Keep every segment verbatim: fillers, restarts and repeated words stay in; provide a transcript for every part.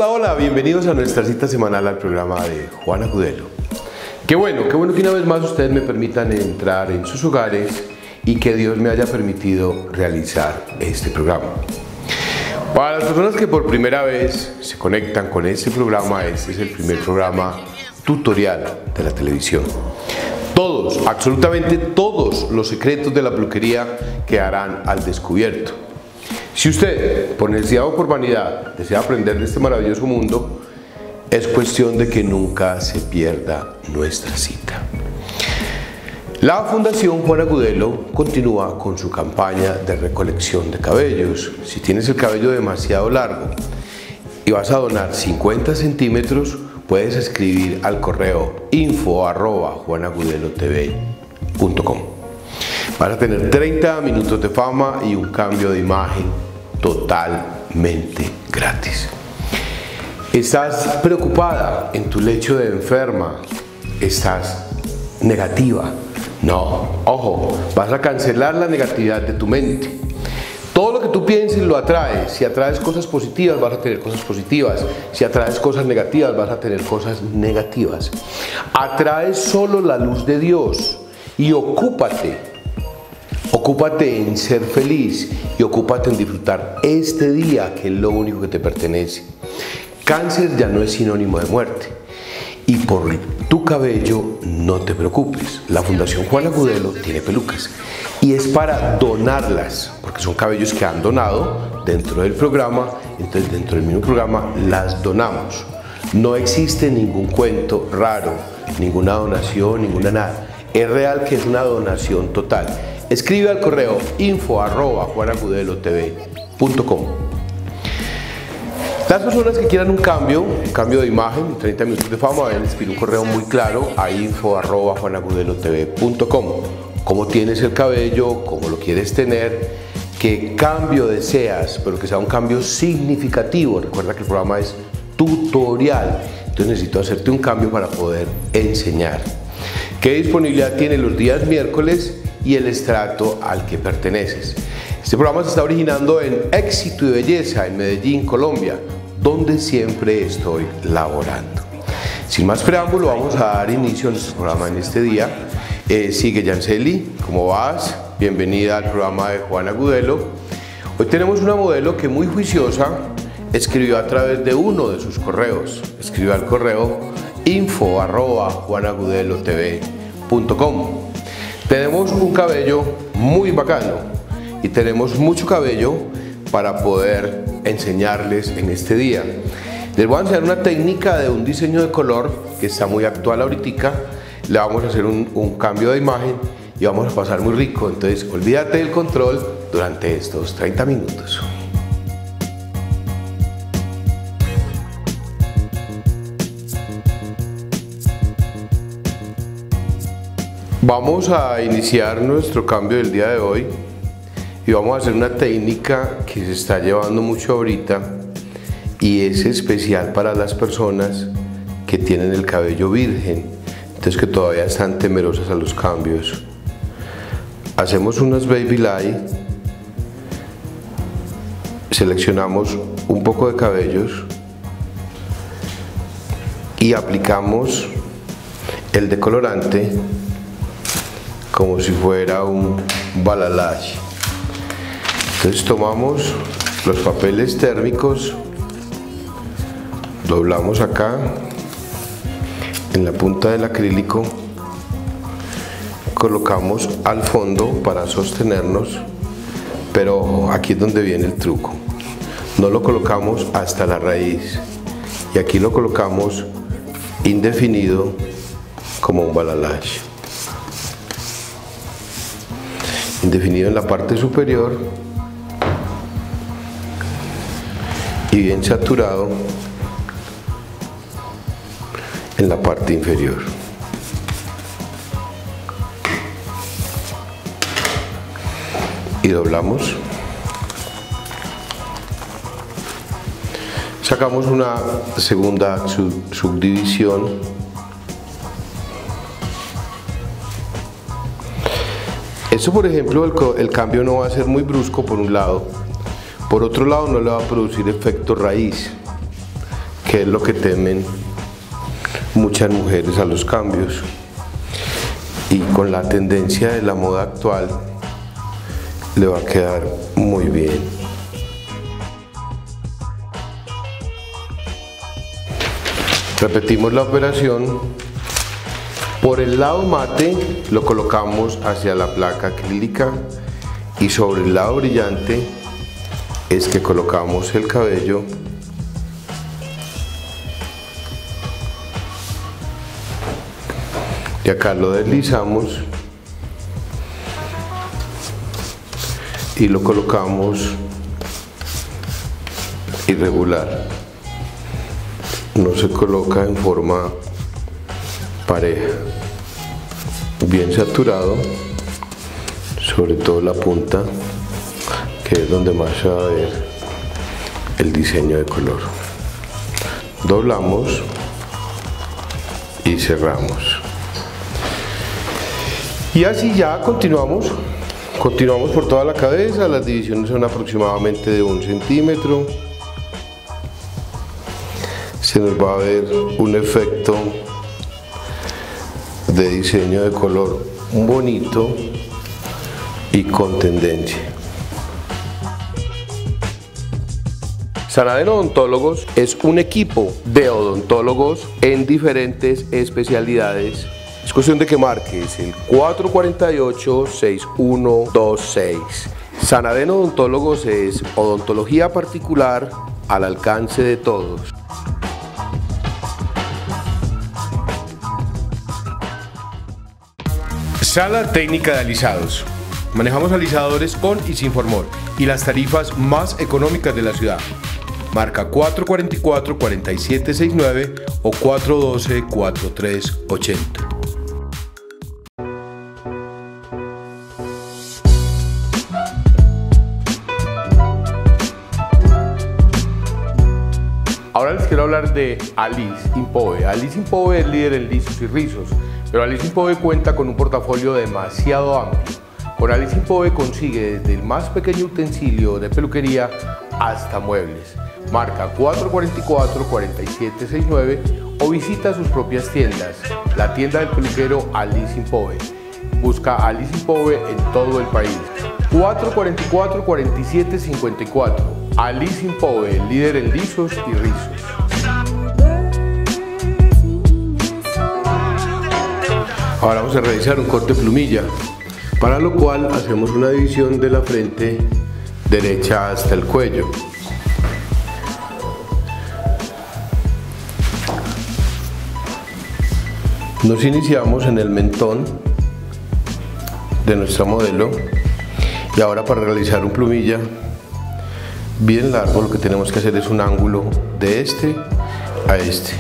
Hola, hola, bienvenidos a nuestra cita semanal al programa de Juan Agudelo. Qué bueno, qué bueno que una vez más ustedes me permitan entrar en sus hogares y que Dios me haya permitido realizar este programa. Para las personas que por primera vez se conectan con este programa, este es el primer programa tutorial de la televisión. Todos, absolutamente todos los secretos de la peluquería quedarán al descubierto. Si usted, por necesidad o por vanidad, desea aprender de este maravilloso mundo, es cuestión de que nunca se pierda nuestra cita. La Fundación Juan Agudelo continúa con su campaña de recolección de cabellos. Si tienes el cabello demasiado largo y vas a donar cincuenta centímetros, puedes escribir al correo info arroba juanagudelotv punto com. Vas a tener treinta minutos de fama y un cambio de imagen totalmente gratis. ¿Estás preocupada en tu lecho de enferma? ¿Estás negativa? No, ojo, vas a cancelar la negatividad de tu mente. Todo lo que tú pienses lo atraes. Si atraes cosas positivas, vas a tener cosas positivas. Si atraes cosas negativas, vas a tener cosas negativas. Atraes solo la luz de Dios y ocúpate. Ocúpate en ser feliz y ocúpate en disfrutar este día, que es lo único que te pertenece. Cáncer ya no es sinónimo de muerte. Y por tu cabello no te preocupes. La Fundación Juan Agudelo tiene pelucas y es para donarlas, porque son cabellos que han donado dentro del programa. Entonces dentro del mismo programa las donamos. No existe ningún cuento raro, ninguna donación, ninguna nada. Es real que es una donación total. Escribe al correo info arroba juanagudelotv punto com. Las personas que quieran un cambio, un cambio de imagen, treinta minutos de fama, deben escribir un correo muy claro a info arroba juanagudelotv punto com. Cómo tienes el cabello, cómo lo quieres tener, qué cambio deseas, pero que sea un cambio significativo. Recuerda que el programa es tutorial, entonces necesito hacerte un cambio para poder enseñar. ¿Qué disponibilidad tiene los días miércoles y el estrato al que perteneces? Este programa se está originando en Éxito y Belleza, en Medellín, Colombia, donde siempre estoy laborando. Sin más preámbulo, vamos a dar inicio a nuestro programa en este día. Eh, sigue Yanceli, ¿cómo vas? Bienvenida al programa de Juan Agudelo. Hoy tenemos una modelo que muy juiciosa escribió a través de uno de sus correos. Escribió al correo info arroba juanagudelotv punto com. Tenemos un cabello muy bacano y tenemos mucho cabello para poder enseñarles en este día. Les voy a enseñar una técnica de un diseño de color que está muy actual ahorita. Le vamos a hacer un, un cambio de imagen y vamos a pasar muy rico. Entonces olvídate del control durante estos treinta minutos. Vamos a iniciar nuestro cambio del día de hoy y vamos a hacer una técnica que se está llevando mucho ahorita y es especial para las personas que tienen el cabello virgen, entonces que todavía están temerosas a los cambios. Hacemos unas baby light, seleccionamos un poco de cabellos y aplicamos el decolorante como si fuera un balayage. Entonces tomamos los papeles térmicos, doblamos acá en la punta del acrílico, colocamos al fondo para sostenernos, pero aquí es donde viene el truco. No lo colocamos hasta la raíz y aquí lo colocamos indefinido como un balayage. Indefinido en la parte superior y bien saturado en la parte inferior. Y doblamos. Sacamos una segunda sub subdivisión. Eso, por ejemplo, el, el cambio no va a ser muy brusco por un lado. Por otro lado, no le va a producir efecto raíz. que es lo que temen muchas mujeres a los cambios, y con la tendencia de la moda actual le va a quedar muy bien. Repetimos la operación. Por el lado mate lo colocamos hacia la placa acrílica y sobre el lado brillante es que colocamos el cabello y acá lo deslizamos y lo colocamos irregular, no se coloca en forma pareja, bien saturado, sobre todo la punta, que es donde más se va a ver el diseño de color. Doblamos y cerramos. Y así ya continuamos, continuamos por toda la cabeza. Las divisiones son aproximadamente de un centímetro. Se nos va a ver un efecto de diseño de color bonito y con tendencia. Sanaden Odontólogos es un equipo de odontólogos en diferentes especialidades. Es cuestión de que marques el cuatro cuatro ocho, seis uno dos seis. Sanaden Odontólogos es odontología particular al alcance de todos. Sala técnica de alisados. Manejamos alisadores con y sin formol y las tarifas más económicas de la ciudad. Marca cuatro cuatro cuatro, cuatro siete seis nueve o cuatro uno dos, cuatro tres ocho cero. Ahora les quiero hablar de Alice Impove. Alice Impove es líder en lisos y rizos, pero Alice Impove cuenta con un portafolio demasiado amplio. Con Alice Impove consigue desde el más pequeño utensilio de peluquería hasta muebles. Marca cuatro cuatro cuatro, cuatro siete seis nueve o visita sus propias tiendas. La tienda del peluquero Alice Impove. Busca Alice Impove en todo el país. cuatro cuatro cuatro, cuatro siete cinco cuatro. Alice Impove, líder en lisos y rizos. Ahora vamos a realizar un corte plumilla, para lo cual hacemos una división de la frente derecha hasta el cuello. Nos iniciamos en el mentón de nuestra modelo y ahora para realizar un plumilla bien largo lo que tenemos que hacer es un ángulo de este a este.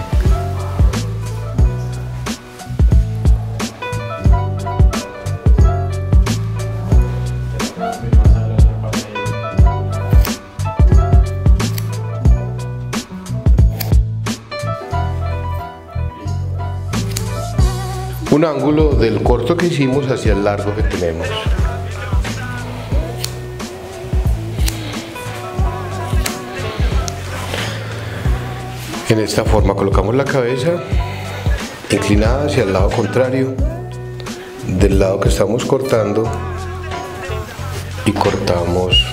Un ángulo del corto que hicimos hacia el largo que tenemos. En esta forma colocamos la cabeza inclinada hacia el lado contrario del lado que estamos cortando y cortamos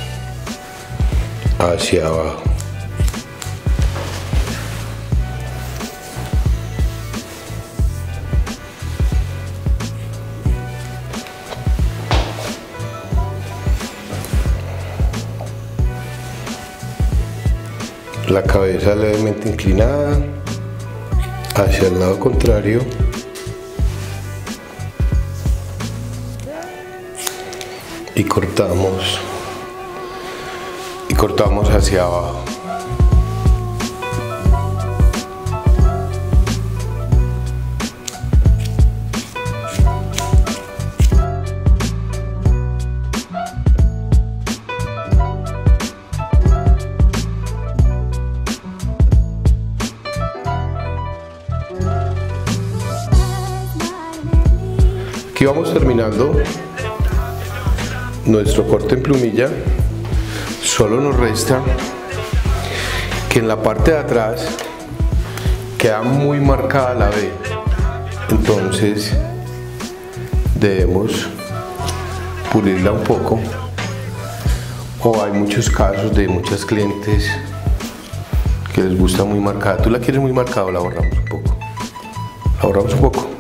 hacia abajo. La cabeza levemente inclinada hacia el lado contrario y cortamos y cortamos hacia abajo. Aquí vamos terminando nuestro corte en plumilla. Solo nos resta que en la parte de atrás queda muy marcada la B. Entonces debemos pulirla un poco. O hay muchos casos de muchas clientes que les gusta muy marcada. Tú la quieres muy marcada, la borramos un poco. La borramos un poco.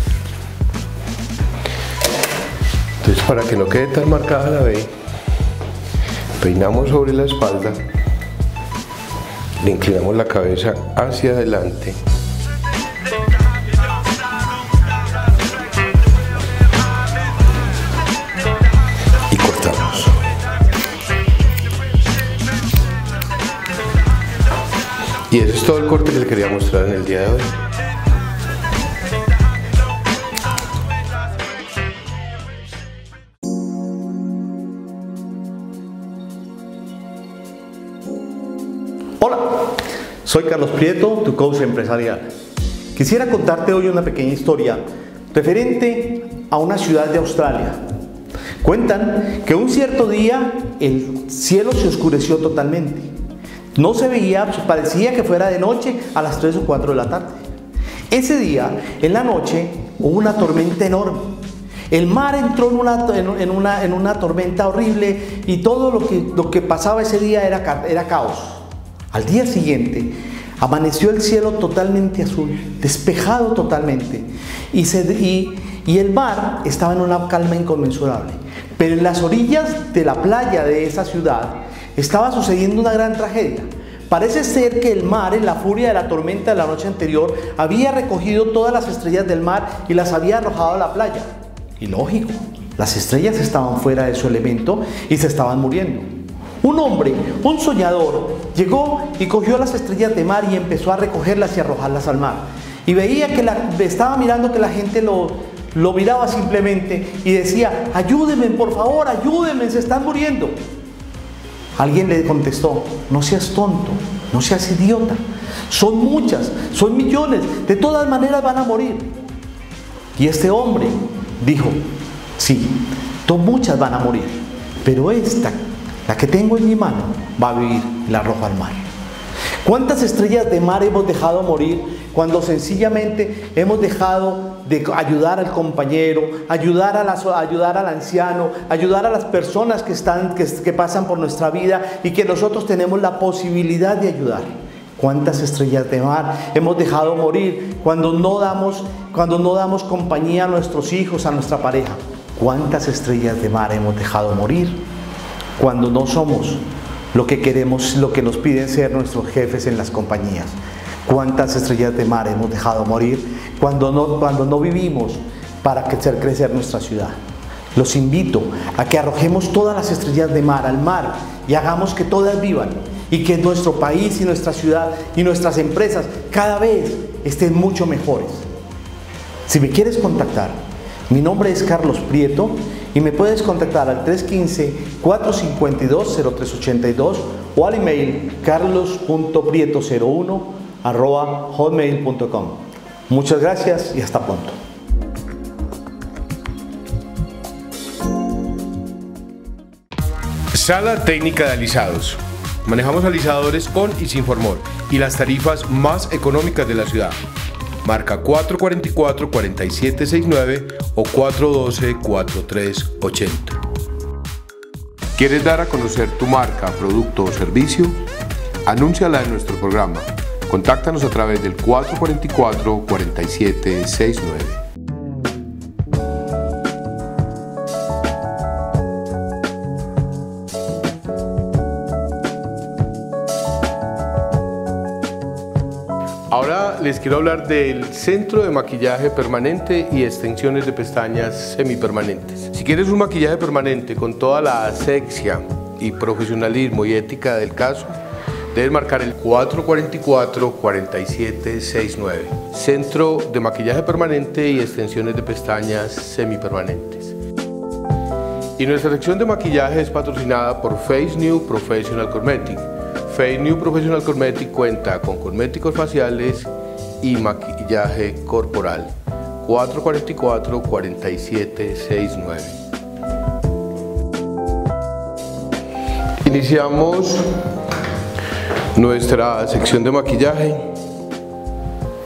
Entonces, para que no quede tan marcada la B, peinamos sobre la espalda, le inclinamos la cabeza hacia adelante y cortamos. Y ese es todo el corte que le quería mostrar en el día de hoy. Hola, soy Carlos Prieto, tu coach empresarial. Quisiera contarte hoy una pequeña historia referente a una ciudad de Australia. Cuentan que un cierto día el cielo se oscureció totalmente. No se veía, parecía que fuera de noche a las tres o cuatro de la tarde. Ese día, en la noche, hubo una tormenta enorme. El mar entró en una, en una, en una tormenta horrible y todo lo que, lo que pasaba ese día era, era caos. Al día siguiente, amaneció el cielo totalmente azul, despejado totalmente, y, se, y, y el mar estaba en una calma inconmensurable. Pero en las orillas de la playa de esa ciudad estaba sucediendo una gran tragedia. Parece ser que el mar, en la furia de la tormenta de la noche anterior, había recogido todas las estrellas del mar y las había arrojado a la playa. Y lógico, las estrellas estaban fuera de su elemento y se estaban muriendo. Un hombre, un soñador, llegó y cogió las estrellas de mar y empezó a recogerlas y arrojarlas al mar. Y veía que la, estaba mirando que la gente lo, lo miraba simplemente y decía: ayúdenme, por favor, ayúdenme, se están muriendo. Alguien le contestó: no seas tonto, no seas idiota, son muchas, son millones, de todas maneras van a morir. Y este hombre dijo: sí, muchas van a morir, pero esta, la que tengo en mi mano, va a vivir y la arrojo al mar. ¿Cuántas estrellas de mar hemos dejado morir cuando sencillamente hemos dejado de ayudar al compañero, ayudar, a la, ayudar al anciano, ayudar a las personas que, están, que, que pasan por nuestra vida y que nosotros tenemos la posibilidad de ayudar? ¿Cuántas estrellas de mar hemos dejado morir cuando no damos, cuando no damos compañía a nuestros hijos, a nuestra pareja? ¿Cuántas estrellas de mar hemos dejado morir cuando no somos lo que queremos, lo que nos piden ser nuestros jefes en las compañías? ¿Cuántas estrellas de mar hemos dejado morir cuando no, cuando no vivimos para hacer crecer nuestra ciudad? Los invito a que arrojemos todas las estrellas de mar al mar y hagamos que todas vivan, y que nuestro país y nuestra ciudad y nuestras empresas cada vez estén mucho mejores. Si me quieres contactar, mi nombre es Carlos Prieto y me puedes contactar al tres uno cinco, cuatro cinco dos, cero tres ocho dos o al email carlos punto prieto cero uno arroba hotmail punto com. Muchas gracias y hasta pronto. Sala técnica de alisados. Manejamos alisadores con y sin formol y las tarifas más económicas de la ciudad. Marca cuatro cuatro cuatro, cuatro siete seis nueve o cuatro uno dos, cuatro tres ocho cero. ¿Quieres dar a conocer tu marca, producto o servicio? Anúnciala en nuestro programa. Contáctanos a través del cuatro cuatro cuatro, cuatro siete seis nueve. Ahora les quiero hablar del Centro de Maquillaje Permanente y Extensiones de Pestañas Semipermanentes. Si quieres un maquillaje permanente con toda la asepsia y profesionalismo y ética del caso, debes marcar el cuatro cuatro cuatro, cuatro siete seis nueve. Centro de Maquillaje Permanente y Extensiones de Pestañas Semipermanentes. Y nuestra sección de maquillaje es patrocinada por Face New Professional Cosmetic. Face New Professional Cosmetic cuenta con cosméticos faciales y maquillaje corporal. cuatro cuatro cuatro, cuatro siete seis nueve. Iniciamos nuestra sección de maquillaje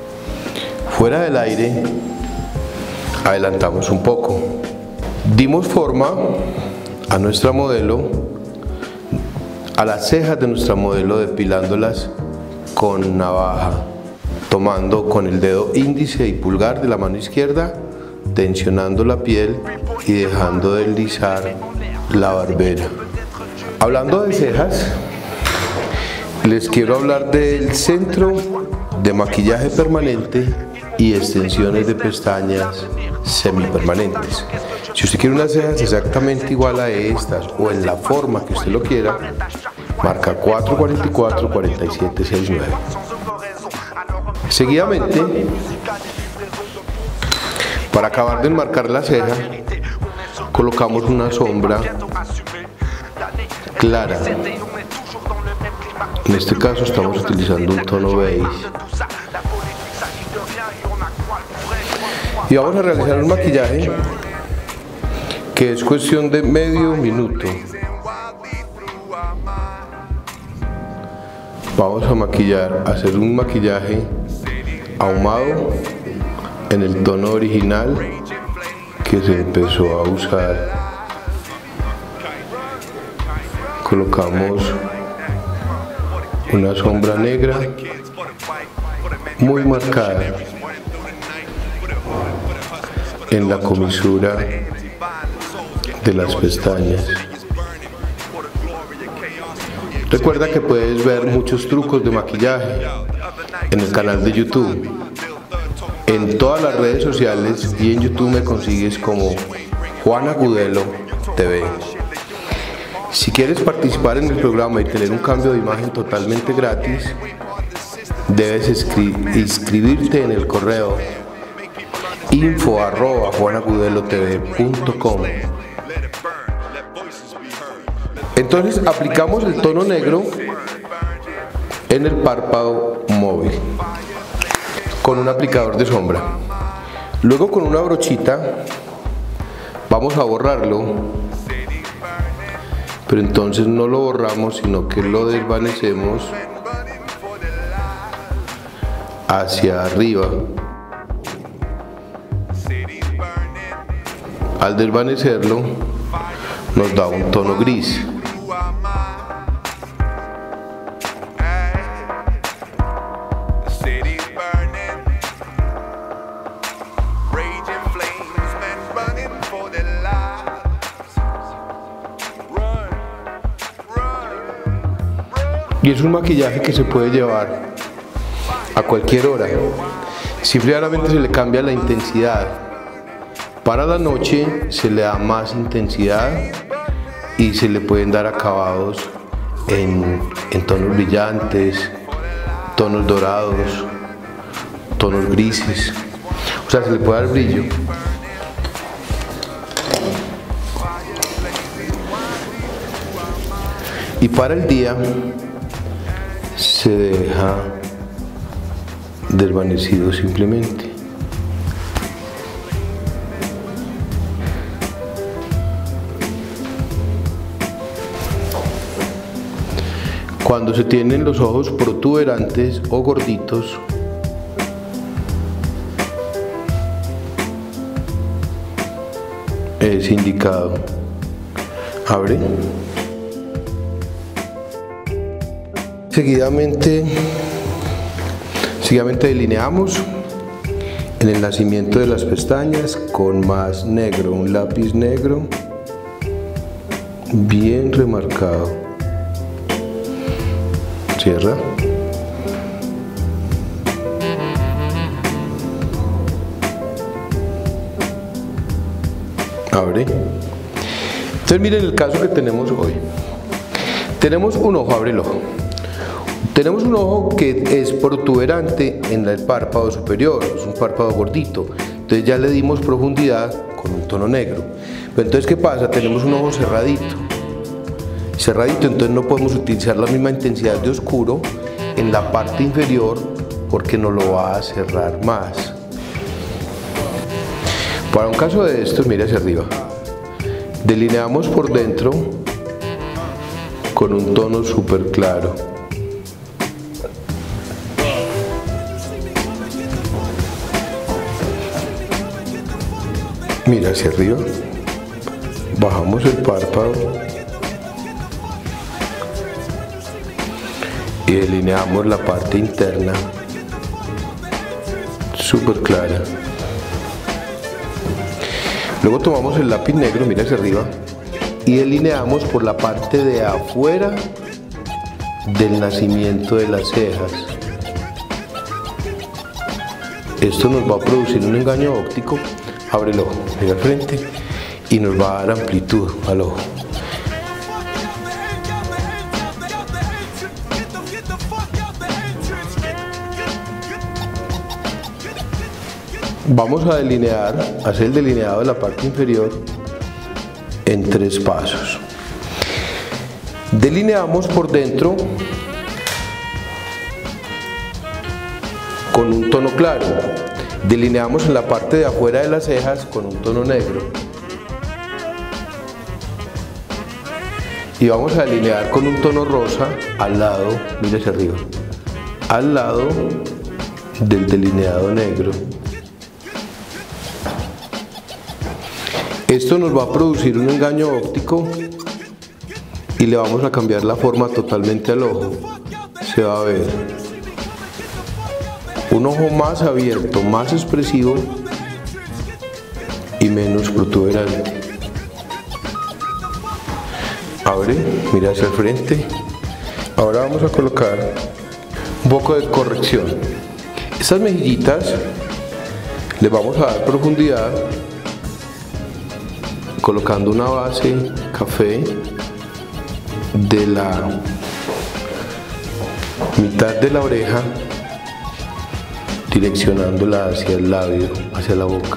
Fuera del aire, adelantamos un poco. Dimos forma a nuestra modelo, a las cejas de nuestra modelo, depilándolas con navaja, tomando con el dedo índice y pulgar de la mano izquierda, tensionando la piel y dejando deslizar la barbera. Hablando de cejas, les quiero hablar del centro de maquillaje permanente y extensiones de pestañas semipermanentes. Si usted quiere unas cejas exactamente igual a estas o en la forma que usted lo quiera, marca cuatro cuatro cuatro, cuatro siete seis nueve. Seguidamente, para acabar de enmarcar la ceja, colocamos una sombra clara. En este caso estamos utilizando un tono beige. Y vamos a realizar un maquillaje que es cuestión de medio minuto. Vamos a maquillar, a hacer un maquillaje ahumado en el tono original que se empezó a usar. Colocamos una sombra negra muy marcada en la comisura de las pestañas. Recuerda que puedes ver muchos trucos de maquillaje en el canal de YouTube, en todas las redes sociales, y en YouTube me consigues como Juan Agudelo T V. Si quieres participar en el programa y tener un cambio de imagen totalmente gratis, debes inscribirte en el correo info arroba juanagudelotv punto com. Entonces aplicamos el tono negro en el párpado móvil con un aplicador de sombra. Luego con una brochita vamos a borrarlo, pero entonces no lo borramos, sino que lo desvanecemos hacia arriba. Al desvanecerlo nos da un tono gris. Y es un maquillaje que se puede llevar a cualquier hora. Simplemente se le cambia la intensidad. Para la noche se le da más intensidad y se le pueden dar acabados en, en tonos brillantes, tonos dorados, tonos grises. O sea, se le puede dar brillo. Y para el día se deja desvanecido simplemente. Cuando se tienen los ojos protuberantes o gorditos, es indicado. Abre. Seguidamente, seguidamente delineamos en el nacimiento de las pestañas con más negro, un lápiz negro bien remarcado. Cierra. Abre. Entonces miren el caso que tenemos hoy. Tenemos un ojo, abre el ojo. Tenemos un ojo que es protuberante en el párpado superior, es un párpado gordito. Entonces ya le dimos profundidad con un tono negro. Pero entonces, ¿qué pasa? Tenemos un ojo cerradito. Cerradito, entonces no podemos utilizar la misma intensidad de oscuro en la parte inferior porque nos lo va a cerrar más. Para un caso de estos, mire hacia arriba. Delineamos por dentro con un tono súper claro. Mira hacia arriba, bajamos el párpado y delineamos la parte interna súper clara. Luego tomamos el lápiz negro, mira hacia arriba, y delineamos por la parte de afuera del nacimiento de las cejas. Esto nos va a producir un engaño óptico. Abre el ojo, mira al frente y nos va a dar amplitud al ojo. Vamos a delinear, hacer el delineado de la parte inferior en tres pasos. Delineamos por dentro con un tono claro. Delineamos en la parte de afuera de las cejas con un tono negro. Y vamos a delinear con un tono rosa al lado, mire hacia arriba, al lado del delineado negro. Esto nos va a producir un engaño óptico y le vamos a cambiar la forma totalmente al ojo. Se va a ver un ojo más abierto, más expresivo y menos protuberante. Abre, mira hacia el frente. Ahora vamos a colocar un poco de corrección. Estas mejillitas le vamos a dar profundidad colocando una base café de la mitad de la oreja, direccionándola hacia el labio, hacia la boca.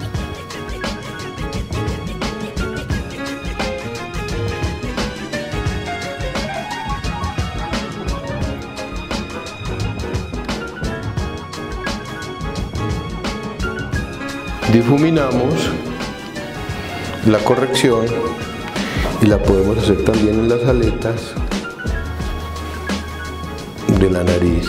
Difuminamos la corrección y la podemos hacer también en las aletas de la nariz.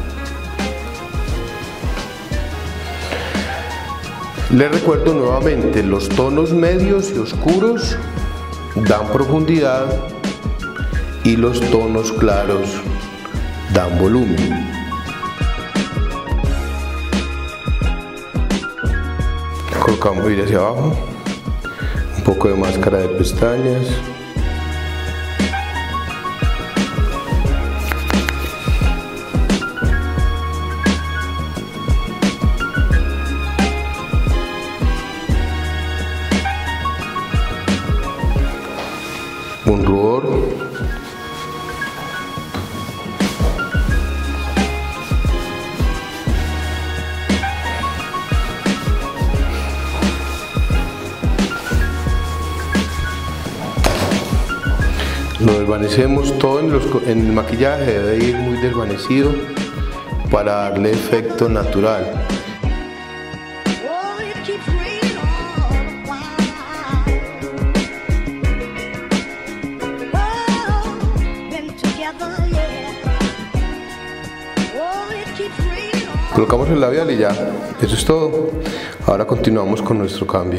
Les recuerdo nuevamente, los tonos medios y oscuros dan profundidad y los tonos claros dan volumen. Colocamos ir hacia abajo, un poco de máscara de pestañas. Un rubor. Lo desvanecemos todo en, los, en el maquillaje, debe ir muy desvanecido para darle efecto natural. Colocamos el labial y ya, eso es todo. Ahora continuamos con nuestro cambio.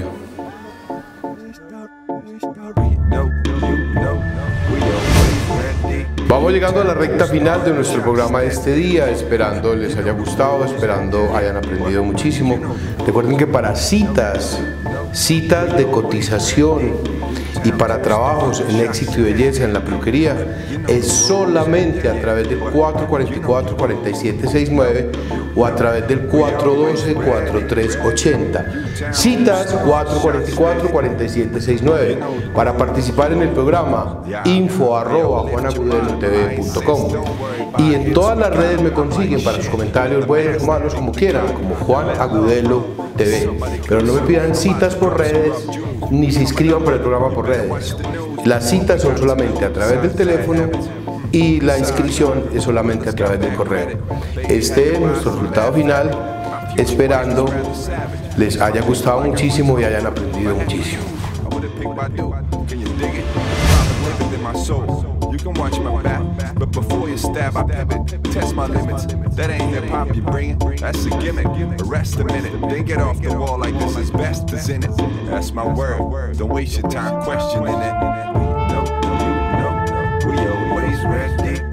Vamos llegando a la recta final de nuestro programa de este día, esperando les haya gustado, esperando hayan aprendido muchísimo. Recuerden que para citas, citas de cotización y para trabajos en éxito y belleza en la peluquería es solamente a través del cuatro cuatro cuatro, cuatro siete seis nueve o a través del cuatro uno dos, cuatro tres ocho cero. Citas cuatro cuatro cuatro, cuatro siete seis nueve. Para participar en el programa, info arroba juan agudelo t v punto com. Y en todas las redes me consiguen para sus comentarios, buenos o malos, como quieran, como Juan Agudelo T V. Pero no me pidan citas por redes, ni se inscriban para el programa por redes. Las citas son solamente a través del teléfono y la inscripción es solamente a través del correo. Este es nuestro resultado final, esperando les haya gustado muchísimo y hayan aprendido muchísimo. watch my back. But before you stab, I pivot, test my limits. That ain't hip hop you bringing, that's a gimmick. Arrest a minute, then get off the wall like this is best is in it. That's my word, don't waste your time questioning it. No, no, no, we always ready.